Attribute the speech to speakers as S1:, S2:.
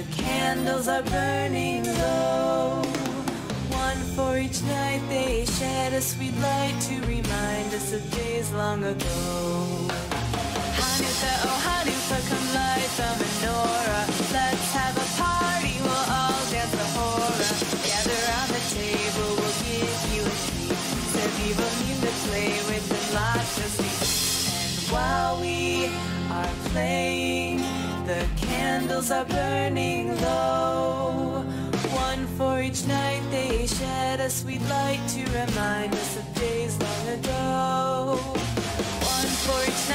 S1: The candles are burning low. One for each night they shed a sweet light to remind us of days long ago. Hanukkah, oh Hanukkah, come light the menorah. Let's have a party, we'll all dance the hora. Gather around the table, we'll give you a treat. Said we will need to play with and lots of sweets. And while we are playing, the candles are burning low. One for each night they shed a sweet light to remind us of days long ago. One for each